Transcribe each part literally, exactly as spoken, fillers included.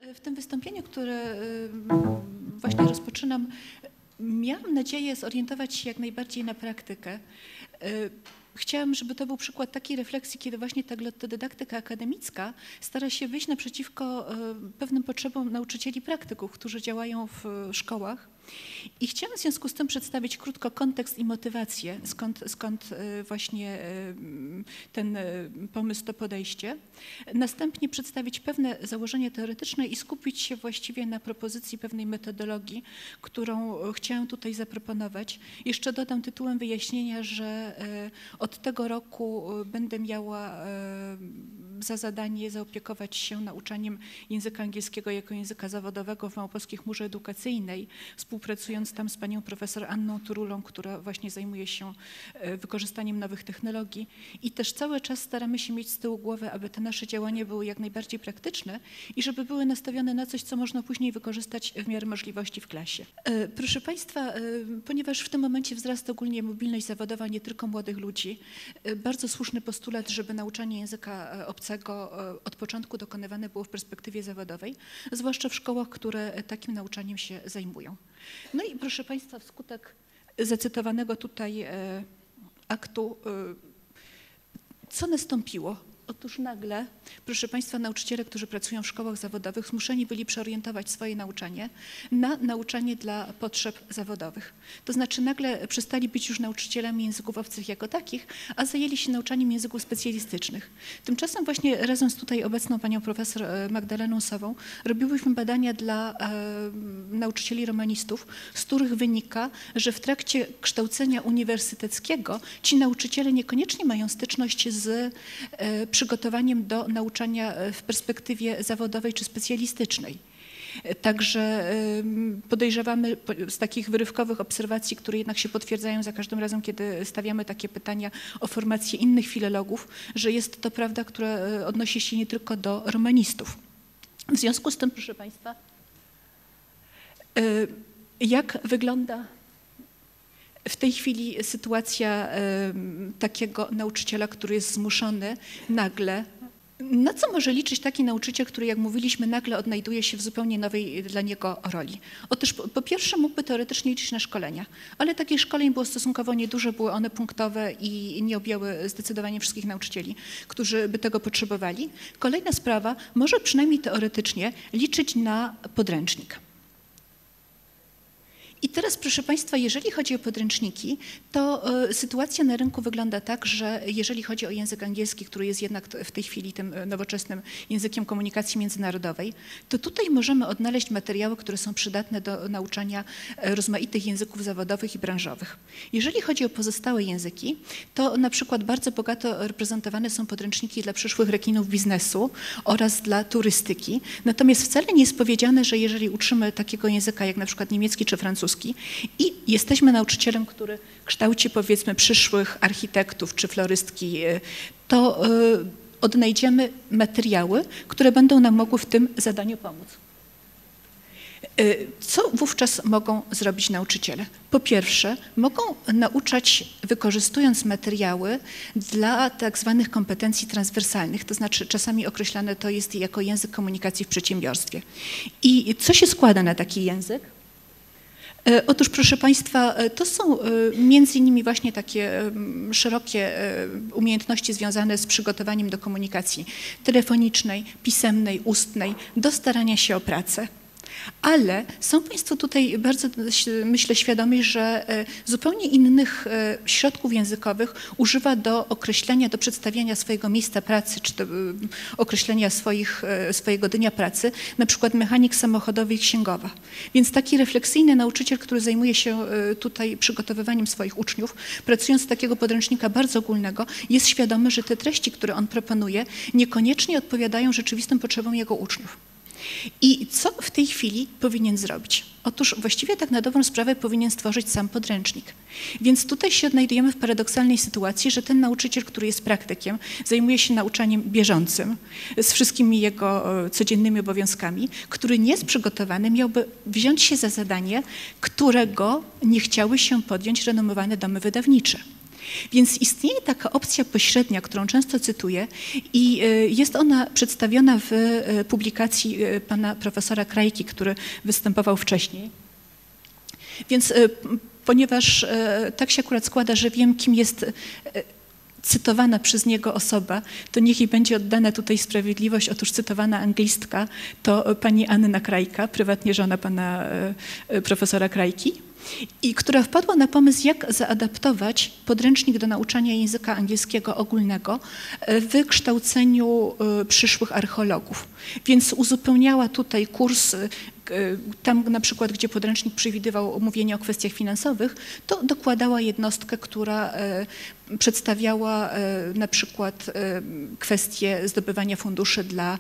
W tym wystąpieniu, które właśnie rozpoczynam, miałam nadzieję zorientować się jak najbardziej na praktykę. Chciałam, żeby to był przykład takiej refleksji, kiedy właśnie ta glottodydaktyka akademicka stara się wyjść naprzeciwko pewnym potrzebom nauczycieli praktyków, którzy działają w szkołach. I chciałam w związku z tym przedstawić krótko kontekst i motywację, skąd, skąd właśnie ten pomysł, to podejście. Następnie przedstawić pewne założenia teoretyczne i skupić się właściwie na propozycji pewnej metodologii, którą chciałam tutaj zaproponować. Jeszcze dodam tytułem wyjaśnienia, że od tego roku będę miała za zadanie zaopiekować się nauczaniem języka angielskiego jako języka zawodowego w Małopolskiej Chmurze Edukacyjnej, współpracując tam z panią profesor Anną Turulą, która właśnie zajmuje się wykorzystaniem nowych technologii. I też cały czas staramy się mieć z tyłu głowy, aby te nasze działania były jak najbardziej praktyczne i żeby były nastawione na coś, co można później wykorzystać w miarę możliwości w klasie. Proszę Państwa, ponieważ w tym momencie wzrasta ogólnie mobilność zawodowa nie tylko młodych ludzi, bardzo słuszny postulat, żeby nauczanie języka obcego od początku dokonywane było w perspektywie zawodowej, zwłaszcza w szkołach, które takim nauczaniem się zajmują. No i proszę Państwa, wskutek zacytowanego tutaj aktu, co nastąpiło? Otóż nagle, proszę Państwa, nauczyciele, którzy pracują w szkołach zawodowych, zmuszeni byli przeorientować swoje nauczanie na nauczanie dla potrzeb zawodowych. To znaczy nagle przestali być już nauczycielami języków obcych jako takich, a zajęli się nauczaniem języków specjalistycznych. Tymczasem właśnie razem z tutaj obecną panią profesor Magdaleną Sową robiłyśmy badania dla e, nauczycieli romanistów, z których wynika, że w trakcie kształcenia uniwersyteckiego ci nauczyciele niekoniecznie mają styczność z e, przygotowaniem do nauczania w perspektywie zawodowej czy specjalistycznej. Także podejrzewamy z takich wyrywkowych obserwacji, które jednak się potwierdzają za każdym razem, kiedy stawiamy takie pytania o formację innych filologów, że jest to prawda, która odnosi się nie tylko do romanistów. W związku z tym, proszę Państwa, jak wygląda w tej chwili sytuacja y, takiego nauczyciela, który jest zmuszony nagle, na co może liczyć taki nauczyciel, który, jak mówiliśmy, nagle odnajduje się w zupełnie nowej dla niego roli? Otóż po, po pierwsze mógłby teoretycznie liczyć na szkolenia, ale takich szkoleń było stosunkowo niedużo, były one punktowe i nie objęły zdecydowanie wszystkich nauczycieli, którzy by tego potrzebowali. Kolejna sprawa, może przynajmniej teoretycznie liczyć na podręcznik. I teraz, proszę Państwa, jeżeli chodzi o podręczniki, to y, sytuacja na rynku wygląda tak, że jeżeli chodzi o język angielski, który jest jednak w tej chwili tym nowoczesnym językiem komunikacji międzynarodowej, to tutaj możemy odnaleźć materiały, które są przydatne do nauczania rozmaitych języków zawodowych i branżowych. Jeżeli chodzi o pozostałe języki, to na przykład bardzo bogato reprezentowane są podręczniki dla przyszłych rekinów biznesu oraz dla turystyki. Natomiast wcale nie jest powiedziane, że jeżeli uczymy takiego języka jak na przykład niemiecki czy francuski, i jesteśmy nauczycielem, który kształci, powiedzmy, przyszłych architektów czy florystki, to odnajdziemy materiały, które będą nam mogły w tym zadaniu pomóc. Co wówczas mogą zrobić nauczyciele? Po pierwsze, mogą nauczać, wykorzystując materiały dla tak zwanych kompetencji transwersalnych, to znaczy czasami określane to jest jako język komunikacji w przedsiębiorstwie. I co się składa na taki język? Otóż, proszę Państwa, to są między innymi właśnie takie szerokie umiejętności związane z przygotowaniem do komunikacji telefonicznej, pisemnej, ustnej, do starania się o pracę. Ale są Państwo tutaj bardzo, myślę, świadomi, że zupełnie innych środków językowych używa do określenia, do przedstawiania swojego miejsca pracy, czy do określenia swoich, swojego dnia pracy, na przykład mechanik samochodowy i księgowa. Więc taki refleksyjny nauczyciel, który zajmuje się tutaj przygotowywaniem swoich uczniów, pracując z takiego podręcznika bardzo ogólnego, jest świadomy, że te treści, które on proponuje, niekoniecznie odpowiadają rzeczywistym potrzebom jego uczniów. I co w tej chwili powinien zrobić? Otóż właściwie tak na dobrą sprawę powinien stworzyć sam podręcznik. Więc tutaj się odnajdujemy w paradoksalnej sytuacji, że ten nauczyciel, który jest praktykiem, zajmuje się nauczaniem bieżącym z wszystkimi jego codziennymi obowiązkami, który nie jest przygotowany, miałby wziąć się za zadanie, którego nie chciały się podjąć renomowane domy wydawnicze. Więc istnieje taka opcja pośrednia, którą często cytuję i jest ona przedstawiona w publikacji pana profesora Krajki, który występował wcześniej. Więc ponieważ tak się akurat składa, że wiem, kim jest cytowana przez niego osoba, to niech jej będzie oddana tutaj sprawiedliwość. Otóż cytowana anglistka to pani Anna Krajka, prywatnie żona pana profesora Krajki, i która wpadła na pomysł, jak zaadaptować podręcznik do nauczania języka angielskiego ogólnego w kształceniu przyszłych archeologów. Więc uzupełniała tutaj kurs, tam na przykład, gdzie podręcznik przewidywał mówienie o kwestiach finansowych, to dokładała jednostkę, która przedstawiała na przykład kwestie zdobywania funduszy dla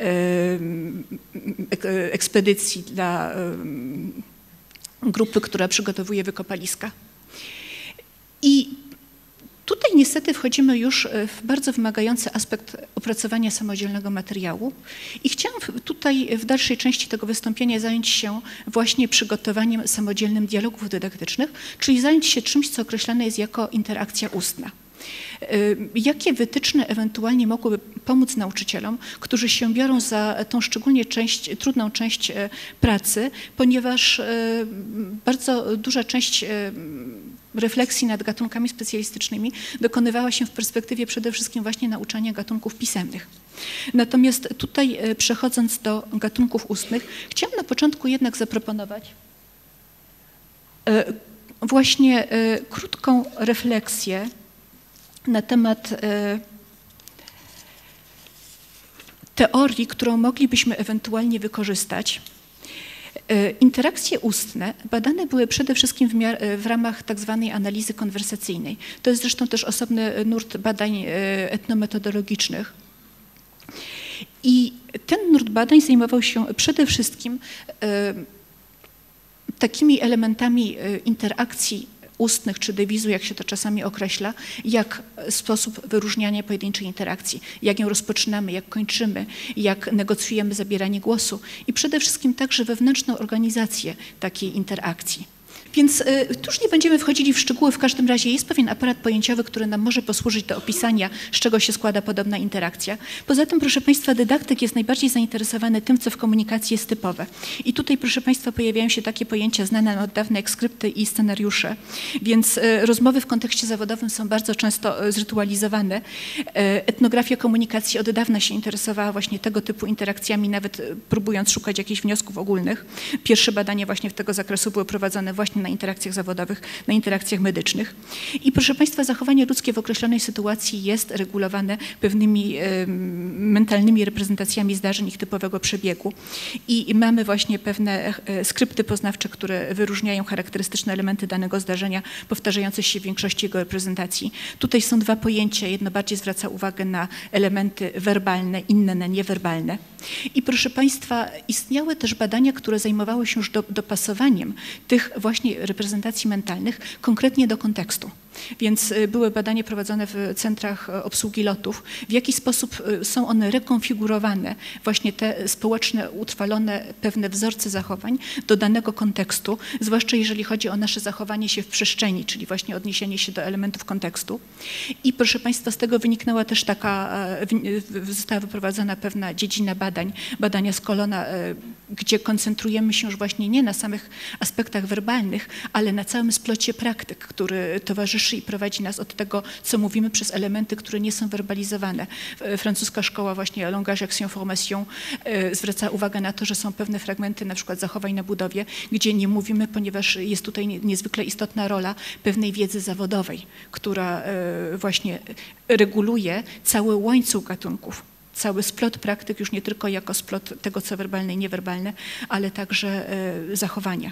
ekspedycji, dla grupy, która przygotowuje wykopaliska. I tutaj niestety wchodzimy już w bardzo wymagający aspekt opracowania samodzielnego materiału i chciałam tutaj w dalszej części tego wystąpienia zająć się właśnie przygotowaniem samodzielnym dialogów dydaktycznych, czyli zająć się czymś, co określane jest jako interakcja ustna. Jakie wytyczne ewentualnie mogłyby pomóc nauczycielom, którzy się biorą za tą szczególnie część, trudną część pracy, ponieważ bardzo duża część refleksji nad gatunkami specjalistycznymi dokonywała się w perspektywie przede wszystkim właśnie nauczania gatunków pisemnych. Natomiast tutaj, przechodząc do gatunków ustnych, chciałam na początku jednak zaproponować właśnie krótką refleksję na temat teorii, którą moglibyśmy ewentualnie wykorzystać. Interakcje ustne badane były przede wszystkim w, w ramach tak zwanej analizy konwersacyjnej. To jest zresztą też osobny nurt badań etnometodologicznych. I ten nurt badań zajmował się przede wszystkim takimi elementami interakcji ustnych czy dewizu, jak się to czasami określa, jak sposób wyróżniania pojedynczej interakcji, jak ją rozpoczynamy, jak kończymy, jak negocjujemy zabieranie głosu i przede wszystkim także wewnętrzną organizację takiej interakcji. Więc tu już nie będziemy wchodzili w szczegóły, w każdym razie jest pewien aparat pojęciowy, który nam może posłużyć do opisania, z czego się składa podobna interakcja. Poza tym, proszę Państwa, dydaktyk jest najbardziej zainteresowany tym, co w komunikacji jest typowe. I tutaj, proszę Państwa, pojawiają się takie pojęcia znane nam od dawna jak skrypty i scenariusze, więc rozmowy w kontekście zawodowym są bardzo często zrytualizowane. Etnografia komunikacji od dawna się interesowała właśnie tego typu interakcjami, nawet próbując szukać jakichś wniosków ogólnych. Pierwsze badania właśnie w tego zakresu były prowadzone właśnie na interakcjach zawodowych, na interakcjach medycznych. I proszę Państwa, zachowanie ludzkie w określonej sytuacji jest regulowane pewnymi y, mentalnymi reprezentacjami zdarzeń ich typowego przebiegu. I, i mamy właśnie pewne y, skrypty poznawcze, które wyróżniają charakterystyczne elementy danego zdarzenia, powtarzające się w większości jego reprezentacji. Tutaj są dwa pojęcia. Jedno bardziej zwraca uwagę na elementy werbalne, inne na niewerbalne. I proszę Państwa, istniały też badania, które zajmowały się już do, dopasowaniem tych właśnie reprezentacji mentalnych konkretnie do kontekstu. Więc były badania prowadzone w centrach obsługi lotów, w jaki sposób są one rekonfigurowane, właśnie te społeczne, utrwalone pewne wzorce zachowań do danego kontekstu, zwłaszcza jeżeli chodzi o nasze zachowanie się w przestrzeni, czyli właśnie odniesienie się do elementów kontekstu. I proszę Państwa, z tego wyniknęła też taka, została wyprowadzona pewna dziedzina badań, badania Skolona, gdzie koncentrujemy się już właśnie nie na samych aspektach werbalnych, ale na całym splocie praktyk, który towarzyszy i prowadzi nas od tego, co mówimy, przez elementy, które nie są werbalizowane. Francuska szkoła właśnie Langage Action Formation zwraca uwagę na to, że są pewne fragmenty na przykład zachowań na budowie, gdzie nie mówimy, ponieważ jest tutaj niezwykle istotna rola pewnej wiedzy zawodowej, która właśnie reguluje cały łańcuch gatunków. Cały splot praktyk już nie tylko jako splot tego, co werbalne i niewerbalne, ale także zachowania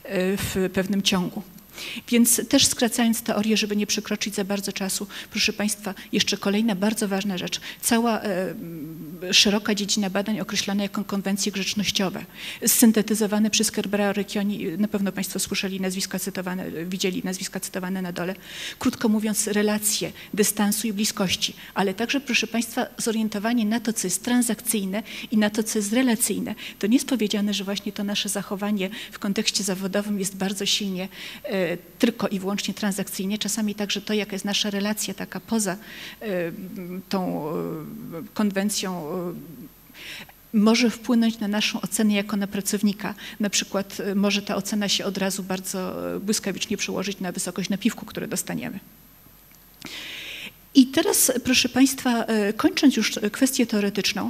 w pewnym ciągu. Więc też skracając teorię, żeby nie przekroczyć za bardzo czasu, proszę Państwa, jeszcze kolejna bardzo ważna rzecz. Cała e, szeroka dziedzina badań określana jako konwencje grzecznościowe, syntetyzowane przez Kerbera Recchioni, na pewno Państwo słyszeli nazwiska cytowane, widzieli nazwiska cytowane na dole. Krótko mówiąc, relacje dystansu i bliskości, ale także, proszę Państwa, zorientowanie na to, co jest transakcyjne i na to, co jest relacyjne. To nie jest powiedziane, że właśnie to nasze zachowanie w kontekście zawodowym jest bardzo silnie e, tylko i wyłącznie transakcyjnie, czasami także to, jaka jest nasza relacja taka poza tą konwencją, może wpłynąć na naszą ocenę jako na pracownika. Na przykład może ta ocena się od razu bardzo błyskawicznie przełożyć na wysokość napiwku, który dostaniemy. I teraz, proszę Państwa, kończąc już kwestię teoretyczną,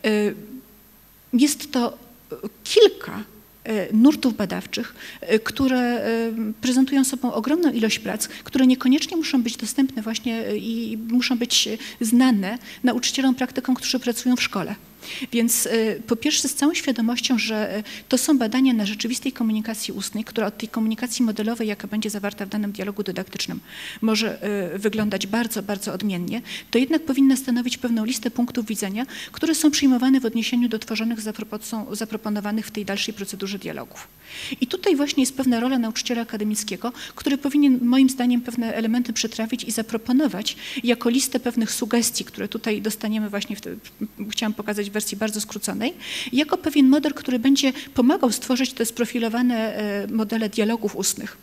jest to kilka nurtów badawczych, które prezentują sobą ogromną ilość prac, które niekoniecznie muszą być dostępne właśnie i muszą być znane nauczycielom praktykom, którzy pracują w szkole. Więc po pierwsze z całą świadomością, że to są badania na rzeczywistej komunikacji ustnej, która od tej komunikacji modelowej, jaka będzie zawarta w danym dialogu dydaktycznym, może wyglądać bardzo, bardzo odmiennie, to jednak powinna stanowić pewną listę punktów widzenia, które są przyjmowane w odniesieniu do tworzonych zaproponowanych w tej dalszej procedurze dialogów. I tutaj właśnie jest pewna rola nauczyciela akademickiego, który powinien moim zdaniem pewne elementy przetrawić i zaproponować jako listę pewnych sugestii, które tutaj dostaniemy właśnie, w te, chciałam pokazać w wersji bardzo skróconej, jako pewien model, który będzie pomagał stworzyć te sprofilowane modele dialogów ustnych.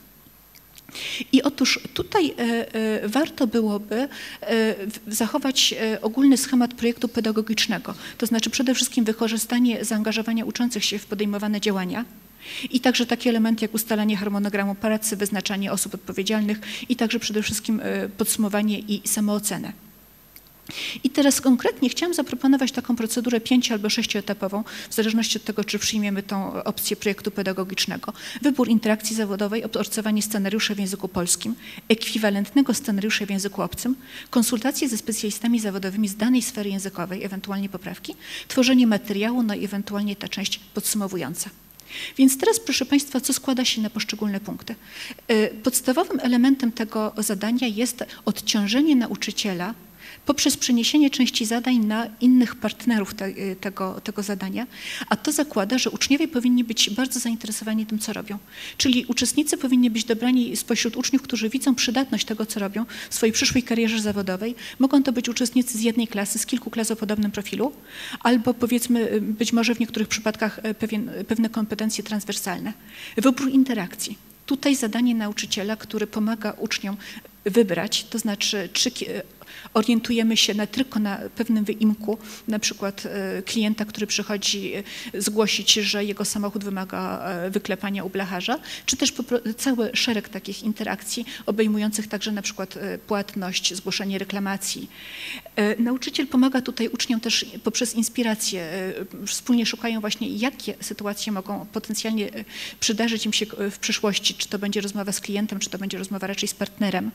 I otóż tutaj warto byłoby zachować ogólny schemat projektu pedagogicznego, to znaczy przede wszystkim wykorzystanie zaangażowania uczących się w podejmowane działania i także takie elementy jak ustalanie harmonogramu pracy, wyznaczanie osób odpowiedzialnych i także przede wszystkim podsumowanie i samoocenę. I teraz konkretnie chciałam zaproponować taką procedurę pięcio- albo sześcioetapową, w zależności od tego, czy przyjmiemy tą opcję projektu pedagogicznego. Wybór interakcji zawodowej, opracowanie scenariusza w języku polskim, ekwiwalentnego scenariusza w języku obcym, konsultacje ze specjalistami zawodowymi z danej sfery językowej, ewentualnie poprawki, tworzenie materiału, no i ewentualnie ta część podsumowująca. Więc teraz, proszę Państwa, co składa się na poszczególne punkty? Podstawowym elementem tego zadania jest odciążenie nauczyciela poprzez przeniesienie części zadań na innych partnerów te, tego, tego zadania, a to zakłada, że uczniowie powinni być bardzo zainteresowani tym, co robią. Czyli uczestnicy powinni być dobrani spośród uczniów, którzy widzą przydatność tego, co robią w swojej przyszłej karierze zawodowej. Mogą to być uczestnicy z jednej klasy, z kilku klas o podobnym profilu, albo powiedzmy być może w niektórych przypadkach pewien, pewne kompetencje transwersalne. Wybór interakcji. Tutaj zadanie nauczyciela, który pomaga uczniom wybrać, to znaczy czy orientujemy się na, tylko na pewnym wyimku, na przykład klienta, który przychodzi zgłosić, że jego samochód wymaga wyklepania u blacharza, czy też cały szereg takich interakcji obejmujących także na przykład płatność, zgłoszenie reklamacji. Nauczyciel pomaga tutaj uczniom też poprzez inspirację. Wspólnie szukają właśnie, jakie sytuacje mogą potencjalnie przydarzyć im się w przyszłości, czy to będzie rozmowa z klientem, czy to będzie rozmowa raczej z partnerem.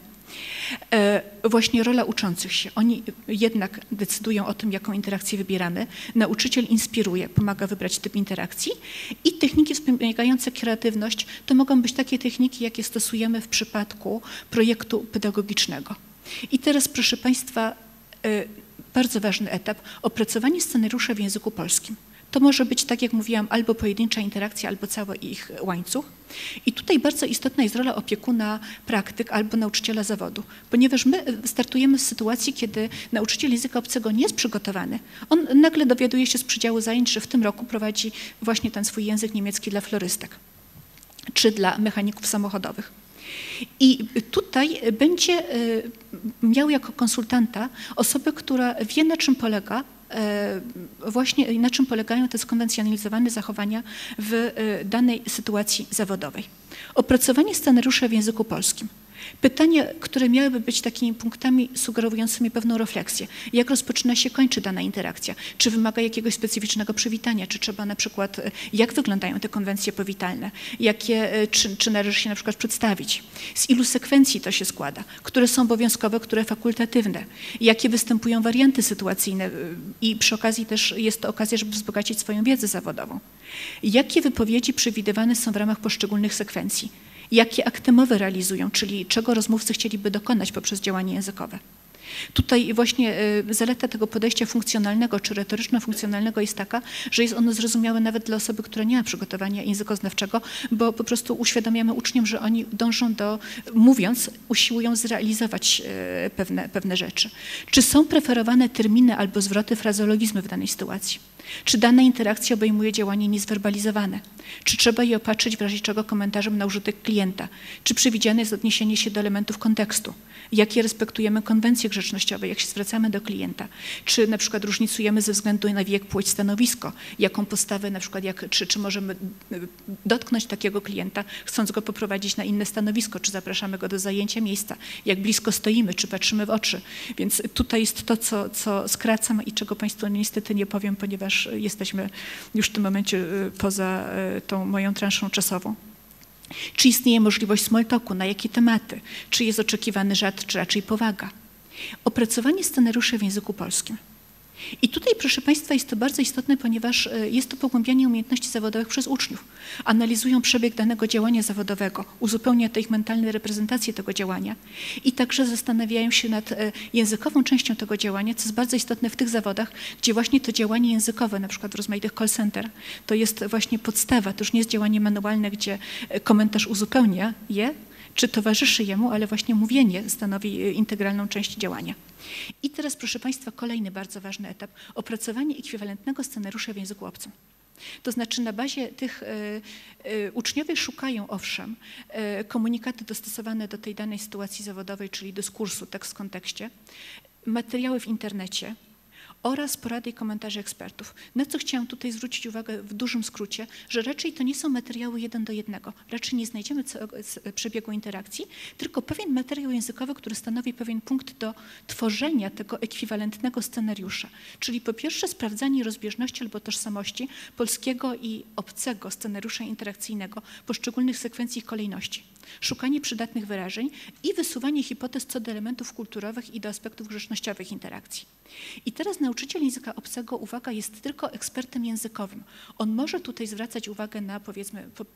Właśnie rola uczących się. Oni jednak decydują o tym, jaką interakcję wybieramy. Nauczyciel inspiruje, pomaga wybrać typ interakcji i techniki wspomagające kreatywność to mogą być takie techniki, jakie stosujemy w przypadku projektu pedagogicznego. I teraz, proszę Państwa, bardzo ważny etap, opracowanie scenariusza w języku polskim. To może być, tak jak mówiłam, albo pojedyncza interakcja, albo cały ich łańcuch. I tutaj bardzo istotna jest rola opiekuna praktyk albo nauczyciela zawodu, ponieważ my startujemy z sytuacji, kiedy nauczyciel języka obcego nie jest przygotowany. On nagle dowiaduje się z przydziału zajęć, że w tym roku prowadzi właśnie ten swój język niemiecki dla florystek czy dla mechaników samochodowych. I tutaj będzie miał jako konsultanta osobę, która wie, na czym polega właśnie na czym polegają te skonwencjonalizowane zachowania w danej sytuacji zawodowej. Opracowanie scenariusza w języku polskim. Pytania, które miałyby być takimi punktami sugerującymi pewną refleksję. Jak rozpoczyna się, kończy dana interakcja? Czy wymaga jakiegoś specyficznego przywitania? Czy trzeba na przykład, jak wyglądają te konwencje powitalne? Jakie, czy, czy należy się na przykład przedstawić? Z ilu sekwencji to się składa? Które są obowiązkowe, które fakultatywne? Jakie występują warianty sytuacyjne? I przy okazji też jest to okazja, żeby wzbogacić swoją wiedzę zawodową. Jakie wypowiedzi przewidywane są w ramach poszczególnych sekwencji? Jakie akty mowy realizują, czyli czego rozmówcy chcieliby dokonać poprzez działanie językowe. Tutaj właśnie zaleta tego podejścia funkcjonalnego czy retoryczno-funkcjonalnego jest taka, że jest ono zrozumiałe nawet dla osoby, która nie ma przygotowania językoznawczego, bo po prostu uświadamiamy uczniom, że oni dążą do, mówiąc, usiłują zrealizować pewne, pewne rzeczy. Czy są preferowane terminy albo zwroty, frazeologizmy w danej sytuacji? Czy dana interakcja obejmuje działanie niezwerbalizowane? Czy trzeba je opatrzyć w razie czego komentarzem na użytek klienta? Czy przewidziane jest odniesienie się do elementów kontekstu? Jakie respektujemy konwencje grzecznościowe, jak się zwracamy do klienta? Czy na przykład różnicujemy ze względu na wiek, płeć, stanowisko? Jaką postawę na przykład, jak, czy, czy możemy dotknąć takiego klienta, chcąc go poprowadzić na inne stanowisko? Czy zapraszamy go do zajęcia miejsca? Jak blisko stoimy? Czy patrzymy w oczy? Więc tutaj jest to, co, co skracam i czego Państwu niestety nie powiem, ponieważ jesteśmy już w tym momencie poza tą moją transzą czasową. Czy istnieje możliwość small talku, na jakie tematy? Czy jest oczekiwany żart, czy raczej powaga? Opracowanie scenariuszy w języku polskim. I tutaj, proszę Państwa, jest to bardzo istotne, ponieważ jest to pogłębianie umiejętności zawodowych przez uczniów. Analizują przebieg danego działania zawodowego, uzupełnia to ich mentalne reprezentacje tego działania i także zastanawiają się nad językową częścią tego działania, co jest bardzo istotne w tych zawodach, gdzie właśnie to działanie językowe, na przykład w rozmaitych call center, to jest właśnie podstawa, to już nie jest działanie manualne, gdzie komentarz uzupełnia je, czy towarzyszy jemu, ale właśnie mówienie stanowi integralną część działania. I teraz, proszę Państwa, kolejny bardzo ważny etap. Opracowanie ekwiwalentnego scenariusza w języku obcym. To znaczy na bazie tych y, y, uczniowie szukają, owszem, y, komunikaty dostosowane do tej danej sytuacji zawodowej, czyli dyskursu, tekst w kontekście, materiały w internecie, oraz porady i komentarze ekspertów. Na co chciałam tutaj zwrócić uwagę w dużym skrócie, że raczej to nie są materiały jeden do jednego. Raczej nie znajdziemy przebiegu interakcji, tylko pewien materiał językowy, który stanowi pewien punkt do tworzenia tego ekwiwalentnego scenariusza. Czyli po pierwsze sprawdzanie rozbieżności albo tożsamości polskiego i obcego scenariusza interakcyjnego, poszczególnych sekwencji i kolejności. Szukanie przydatnych wyrażeń i wysuwanie hipotez co do elementów kulturowych i do aspektów grzecznościowych interakcji. I teraz nauczyciel języka obcego, uwaga, jest tylko ekspertem językowym. On może tutaj zwracać uwagę na, powiedzmy, po,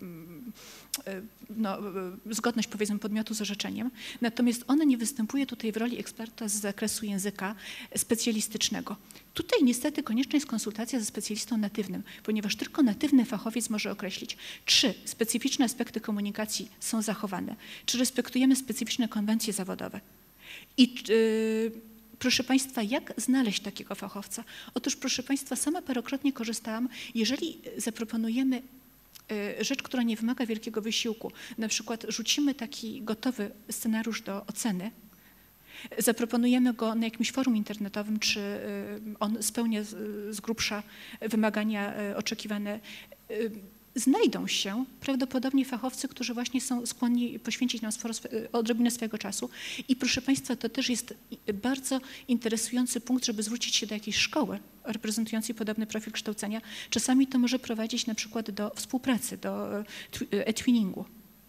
no, zgodność, powiedzmy, podmiotu z orzeczeniem, natomiast on nie występuje tutaj w roli eksperta z zakresu języka specjalistycznego. Tutaj niestety konieczna jest konsultacja ze specjalistą natywnym, ponieważ tylko natywny fachowiec może określić, czy specyficzne aspekty komunikacji są zachowane, czy respektujemy specyficzne konwencje zawodowe. I yy, proszę Państwa, jak znaleźć takiego fachowca? Otóż, proszę Państwa, sama parokrotnie korzystałam, jeżeli zaproponujemy rzecz, która nie wymaga wielkiego wysiłku, na przykład rzucimy taki gotowy scenariusz do oceny, zaproponujemy go na jakimś forum internetowym, czy on spełnia z grubsza wymagania oczekiwane. Znajdą się prawdopodobnie fachowcy, którzy właśnie są skłonni poświęcić nam sporo, odrobinę swojego czasu. I proszę Państwa, to też jest bardzo interesujący punkt, żeby zwrócić się do jakiejś szkoły reprezentującej podobny profil kształcenia. Czasami to może prowadzić na przykład do współpracy, do e-twinningu.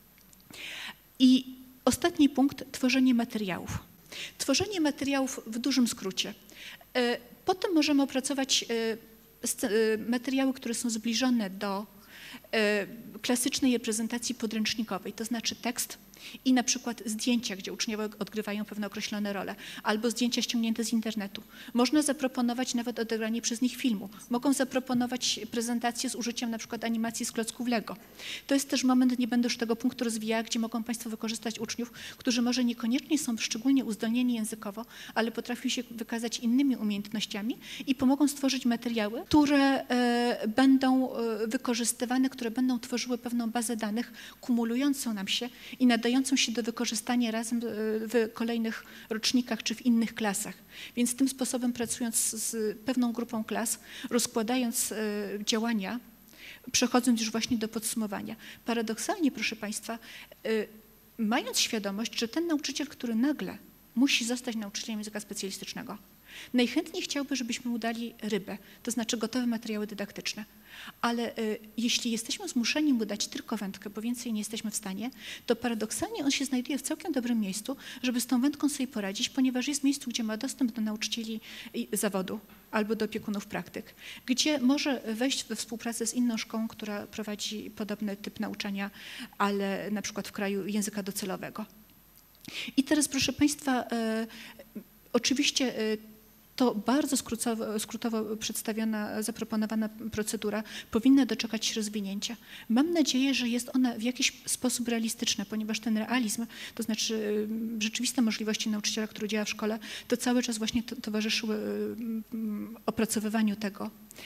I ostatni punkt, tworzenie materiałów. Tworzenie materiałów w dużym skrócie. Potem możemy opracować materiały, które są zbliżone do klasycznej reprezentacji podręcznikowej, to znaczy tekst i na przykład zdjęcia, gdzie uczniowie odgrywają pewne określone role, albo zdjęcia ściągnięte z internetu. Można zaproponować nawet odegranie przez nich filmu. Mogą zaproponować prezentację z użyciem na przykład animacji z klocków Lego. To jest też moment, nie będę już tego punktu rozwijała, gdzie mogą Państwo wykorzystać uczniów, którzy może niekoniecznie są szczególnie uzdolnieni językowo, ale potrafią się wykazać innymi umiejętnościami i pomogą stworzyć materiały, które e, będą e, wykorzystywane, które będą tworzyły pewną bazę danych, kumulującą nam się i nadającą się do wykorzystania razem w kolejnych rocznikach czy w innych klasach. Więc tym sposobem, pracując z pewną grupą klas, rozkładając działania, przechodząc już właśnie do podsumowania. Paradoksalnie, proszę Państwa, mając świadomość, że ten nauczyciel, który nagle musi zostać nauczycielem języka specjalistycznego, najchętniej chciałby, żebyśmy mu dali rybę, to znaczy gotowe materiały dydaktyczne. Ale y, jeśli jesteśmy zmuszeni mu dać tylko wędkę, bo więcej nie jesteśmy w stanie, to paradoksalnie on się znajduje w całkiem dobrym miejscu, żeby z tą wędką sobie poradzić, ponieważ jest w miejscu, gdzie ma dostęp do nauczycieli zawodu albo do opiekunów praktyk, gdzie może wejść we współpracę z inną szkołą, która prowadzi podobny typ nauczania, ale na przykład w kraju języka docelowego. I teraz, proszę Państwa, y, oczywiście y, to bardzo skrótowo, skrótowo przedstawiona, zaproponowana procedura powinna doczekać się rozwinięcia. Mam nadzieję, że jest ona w jakiś sposób realistyczna, ponieważ ten realizm, to znaczy rzeczywiste możliwości nauczyciela, który działa w szkole, to cały czas właśnie to, towarzyszyły opracowywaniu tego.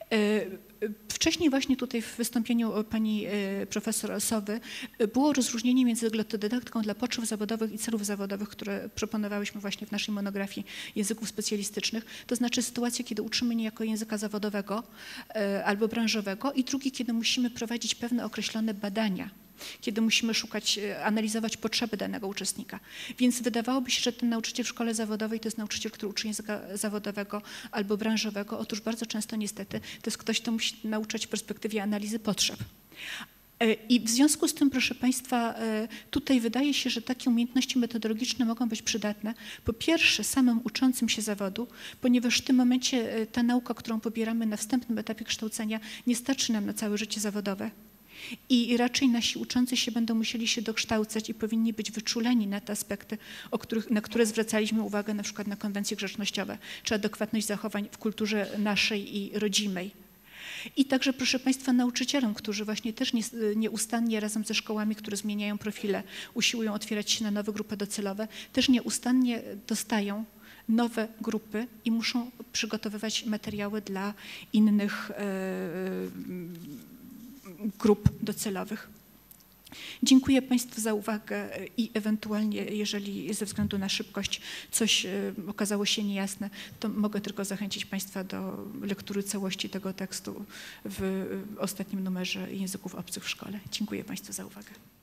Wcześniej właśnie tutaj w wystąpieniu pani profesor Sowy było rozróżnienie między glottodydaktyką dla potrzeb zawodowych i celów zawodowych, które proponowałyśmy właśnie w naszej monografii języków specjalistycznych. To znaczy sytuację, kiedy uczymy niejako języka zawodowego albo branżowego i drugi, kiedy musimy prowadzić pewne określone badania, kiedy musimy szukać, analizować potrzeby danego uczestnika. Więc wydawałoby się, że ten nauczyciel w szkole zawodowej to jest nauczyciel, który uczy języka zawodowego albo branżowego. Otóż bardzo często niestety to jest ktoś, kto musi nauczać w perspektywie analizy potrzeb. I w związku z tym, proszę Państwa, tutaj wydaje się, że takie umiejętności metodologiczne mogą być przydatne. Po pierwsze, samym uczącym się zawodu, ponieważ w tym momencie ta nauka, którą pobieramy na wstępnym etapie kształcenia, nie starczy nam na całe życie zawodowe. I raczej nasi uczący się będą musieli się dokształcać i powinni być wyczuleni na te aspekty, o których, na które zwracaliśmy uwagę na przykład na konwencje grzecznościowe, czy adekwatność zachowań w kulturze naszej i rodzimej. I także, proszę Państwa, nauczycielom, którzy właśnie też nie, nieustannie razem ze szkołami, które zmieniają profile, usiłują otwierać się na nowe grupy docelowe, też nieustannie dostają nowe grupy i muszą przygotowywać materiały dla innych yy, grup docelowych. Dziękuję Państwu za uwagę i ewentualnie, jeżeli ze względu na szybkość coś okazało się niejasne, to mogę tylko zachęcić Państwa do lektury całości tego tekstu w ostatnim numerze języków obcych w szkole. Dziękuję Państwu za uwagę.